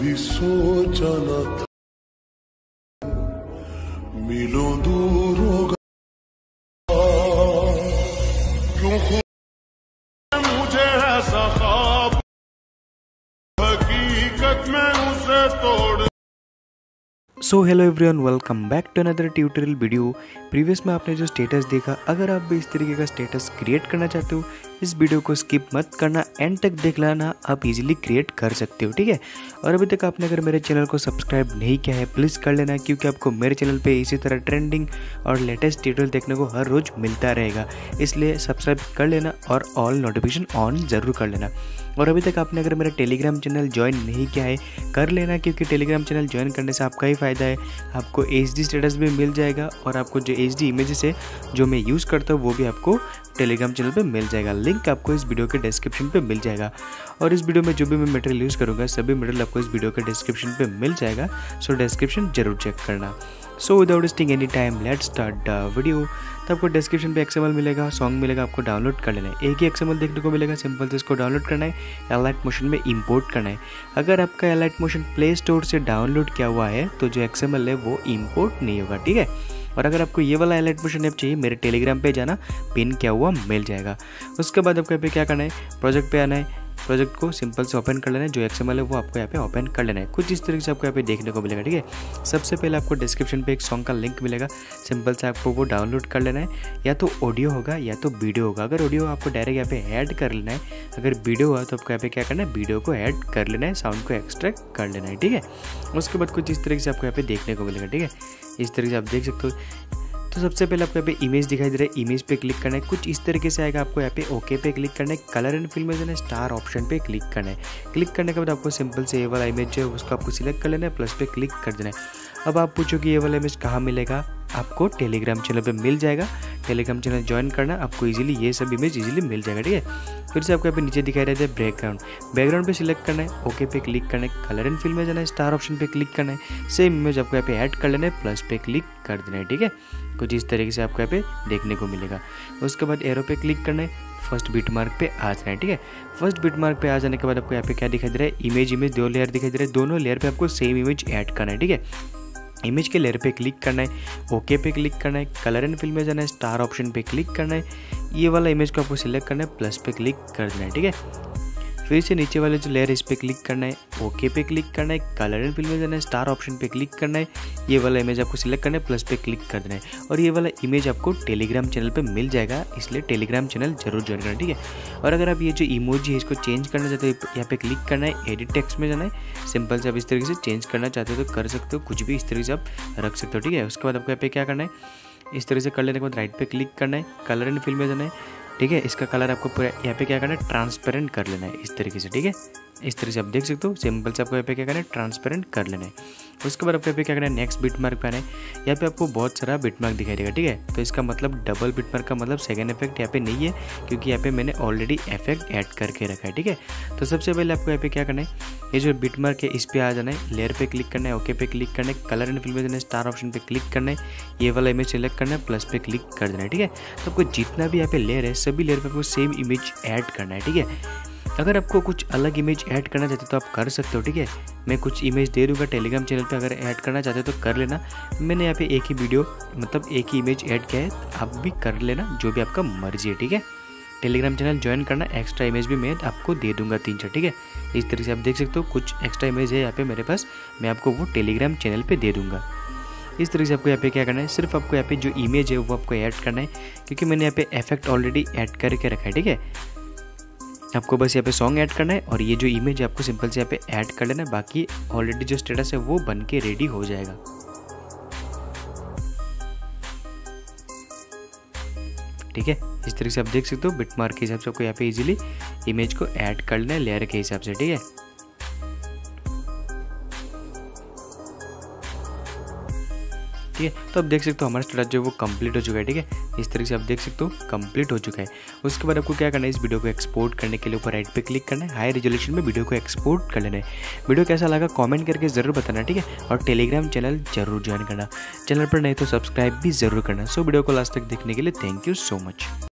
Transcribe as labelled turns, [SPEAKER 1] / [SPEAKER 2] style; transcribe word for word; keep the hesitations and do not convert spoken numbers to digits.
[SPEAKER 1] कभी सोचा न था मीलों दूर होगा। क्यों खुदा मुझे ऐसा ख्वाब, हकीकत में उसे तोड़।
[SPEAKER 2] So hello everyone, welcome back to another tutorial video. Previous में आपने जो स्टेटस देखा, अगर आप भी इस तरीके का स्टेटस क्रिएट करना चाहते हो, इस वीडियो को स्किप मत करना, एंड तक देख लेना, आप इजीली क्रिएट कर सकते हो, ठीक है। और अभी तक आपने अगर मेरे चैनल को सब्सक्राइब नहीं किया है, प्लीज़ कर लेना, क्योंकि आपको मेरे चैनल पे इसी तरह ट्रेंडिंग और लेटेस्ट ट्यूटोरियल देखने को हर रोज़ मिलता रहेगा। इसलिए सब्सक्राइब कर लेना और ऑल नोटिफिकेशन ऑन ज़रूर कर लेना। और अभी तक आपने अगर मेरा टेलीग्राम चैनल ज्वाइन नहीं किया है, कर लेना, क्योंकि टेलीग्राम चैनल ज्वाइन करने से आपका ही फ़ायदा है। आपको एच डी स्टेटस भी मिल जाएगा और आपको जो एच डी इमेजेस है जो मैं यूज़ करता हूँ वो भी आपको टेलीग्राम चैनल पे मिल जाएगा। लिंक आपको इस वीडियो के डिस्क्रिप्शन पे मिल जाएगा। और इस वीडियो में जो भी मैं मटेरियल यूज़ करूँगा, सभी मटेरियल आपको इस वीडियो के डिस्क्रिप्शन पे मिल जाएगा। सो डिस्क्रिप्शन जरूर चेक करना। So without wasting any time, let's start the video. तो आपको डिस्क्रिप्शन पे एक्सएमएल मिलेगा, सॉन्ग मिलेगा, आपको डाउनलोड कर लेना है। एक ही एक्सएमएल देखने को मिलेगा, सिंपल से इसको डाउनलोड करना है, एलाइट मोशन में इंपोर्ट करना है। अगर आपका एलाइट मोशन प्ले स्टोर से डाउनलोड किया हुआ है तो जो एक्सएमएल है वो इंपोर्ट नहीं होगा, ठीक है। और अगर आपको ये वाला एलाइट मोशन ऐप चाहिए, मेरे टेलीग्राम पे जाना, पिन किया हुआ मिल जाएगा। उसके बाद आपको यहाँ पे क्या करना है, प्रोजेक्ट पे आना है, प्रोजेक्ट को सिंपल से ओपन कर लेना है। जो एक्सएमएल है वो आपको यहाँ पे ओपन कर लेना है। कुछ इस तरीके से आपको यहाँ पे देखने को मिलेगा, ठीक है। सबसे पहले आपको डिस्क्रिप्शन पे एक सॉन्ग का लिंक मिलेगा, सिंपल से आपको वो डाउनलोड कर लेना है। या तो ऑडियो होगा या तो वीडियो होगा। अगर ऑडियो आपको डायरेक्ट यहाँ पे ऐड कर लेना है, अगर वीडियो हुआ तो आपको यहाँ पे क्या करना है, वीडियो को ऐड कर लेना है, साउंड को एक्सट्रैक्ट कर लेना है, ठीक है। उसके बाद कुछ इस तरीके से आपको यहाँ पे देखने को मिलेगा, ठीक है। इस तरीके से आप देख सकते हो। तो सबसे पहले आपको यहाँ पे इमेज दिखाई दे रहा है, इमेज पे क्लिक करना है। कुछ इस तरीके से आएगा, आपको यहाँ पे ओके पे क्लिक करना है, कलर एंड फिल में जाना है, स्टार ऑप्शन पे क्लिक करना है। क्लिक करने के बाद आपको सिंपल से ये वाला इमेज जो है उसको आपको सिलेक्ट कर लेना है, प्लस पे क्लिक कर देना है। अब आप पूछो कि ये वाला इमेज कहाँ मिलेगा, आपको टेलीग्राम चैनल पे मिल जाएगा। टेलीग्राम चैनल ज्वाइन करना, आपको इजीली ये सब इमेज इजीली मिल जाएगा, ठीक है। फिर से आपको यहाँ पे नीचे दिखाई रहता है बैकग्राउंड, बैकग्राउंड पे सिलेक्ट करना है, ओके पे क्लिक करना है, कलर एंड फिल में जाना है, स्टार ऑप्शन पे क्लिक करना है। सेम इमेज आपको यहाँ पे ऐड कर लेना है, प्लस पे क्लिक कर देना है, ठीक है। कुछ इस तरीके से आपको यहाँ पे देखने को मिलेगा। उसके बाद एरो पे क्लिक करना है, फर्स्ट बिट मार्क पे आ जाना है, ठीक है। फर्स्ट बिट मार्क पे आ जाने के बाद आपको यहाँ पे क्या दिखाई दे रहा है, इमेज इमेज दो लेयर दिखाई दे रहा है। दोनों लेयर पे आपको सेम इमेज ऐड करना है, ठीक है। इमेज के लेयर पे क्लिक करना है, ओके पे क्लिक करना है, कलर एंड फिल में जाना है, स्टार ऑप्शन पे क्लिक करना है। ये वाला इमेज को आपको सिलेक्ट करना है, प्लस पे क्लिक कर देना है, ठीक है। फिर से नीचे वाले जो लेयर इस पे क्लिक करना है, ओके पे क्लिक करना है, कलर एंड फिल में जाना है, स्टार ऑप्शन पे क्लिक करना है। ये वाला इमेज आपको सिलेक्ट करना है, प्लस पे क्लिक कर देना है। और ये वाला इमेज आपको टेलीग्राम चैनल पे मिल जाएगा, इसलिए टेलीग्राम चैनल जरूर ज्वाइन करना, ठीक है। और अगर आप ये जो इमोजी है इसको चेंज करना चाहते हो, यहाँ पे क्लिक करना है, एडिट टेक्स्ट में जाना है, सिंपल से आप इस तरीके से चेंज करना चाहते हो तो कर सकते हो, कुछ भी इस तरीके से आप रख सकते हो, ठीक है। उसके बाद आपको यहाँ पे क्या करना है, इस तरह से कर लेने के बाद राइट पे क्लिक करना है, कलर एंड फिल में जाना है, ठीक है। इसका कलर आपको पूरा यहाँ पे क्या करना है, ट्रांसपेरेंट कर लेना है इस तरीके से, ठीक है। इस तरह से आप देख सकते हो, सिंपल से आपको यहाँ पे क्या करना है, ट्रांसपेरेंट कर लेना है। उसके बाद आपको यहाँ पे क्या करना है, नेक्स्ट बिट मार्क पे आना है। यहाँ पे आपको बहुत सारा बिट मार्क दिखाई देगा, ठीक है। तो इसका मतलब डबल बिट मार्क का मतलब सेकंड इफेक्ट यहाँ पे नहीं है, क्योंकि यहाँ पे मैंने ऑलरेडी इफेक्ट ऐड करके रखा है, ठीक है। तो सबसे पहले आपको यहाँ पे क्या करना है, ये जो बिट मार्क है इस पे आ जाना है, लेयर पे क्लिक करना है, ओके पे क्लिक करना है, कलर एंड फिल में जाना है, स्टार ऑप्शन पे क्लिक करना है। ये वाला इमेज सिलेक्ट करना है, प्लस पे क्लिक कर देना है, ठीक है। तो आपको जितना भी यहाँ पे लेयर है, सभी लेयर पे आपको सेम इमेज ऐड करना है, ठीक है। अगर आपको कुछ अलग इमेज ऐड करना चाहते हो तो आप कर सकते हो, ठीक है। मैं कुछ इमेज दे दूँगा टेलीग्राम चैनल पे, अगर ऐड करना चाहते हो तो कर लेना। मैंने यहाँ पे एक ही वीडियो मतलब एक ही इमेज ऐड किया है, आप भी कर लेना, जो भी आपका मर्जी है, ठीक है। टेलीग्राम चैनल ज्वाइन करना, एक्स्ट्रा इमेज भी मैं आपको दे दूँगा तीन चार, ठीक है। इस तरीके से आप देख सकते हो, कुछ एक्स्ट्रा इमेज है यहाँ पे मेरे पास, मैं आपको वो टेलीग्राम चैनल पर दे दूँगा। इस तरीके से आपको यहाँ पे क्या करना है, सिर्फ आपको यहाँ पे जो इमेज है वो आपको ऐड करना है, क्योंकि मैंने यहाँ पे इफेक्ट ऑलरेडी ऐड करके रखा है, ठीक है। आपको बस यहाँ पे सॉन्ग ऐड करना है और ये जो इमेज है आपको सिंपल से यहाँ पे ऐड कर लेना है, बाकी ऑलरेडी जो स्टेटस है वो बन के रेडी हो जाएगा, ठीक है। इस तरीके से आप देख सकते हो, बिट मार्क के हिसाब से आपको यहाँ पे इजीली इमेज को ऐड कर लेना है लेयर के हिसाब से, ठीक है। ठीक है। तो आप देख सकते हो हमारा स्टेटस जो है वो कंप्लीट हो चुका है, ठीक है। इस तरीके से आप देख सकते हो कंप्लीट हो चुका है। उसके बाद आपको क्या करना है, इस वीडियो को एक्सपोर्ट करने के लिए ऊपर राइट पे क्लिक करना है, हाई रेजोल्यूशन में वीडियो को एक्सपोर्ट कर लेना है। वीडियो कैसा लगा कमेंट करके जरूर बताना, ठीक है। और टेलीग्राम चैनल जरूर ज्वाइन करना, चैनल पर नहीं तो सब्सक्राइब भी जरूर करना। सो वीडियो को लास्ट तक देखने के लिए थैंक यू सो मच।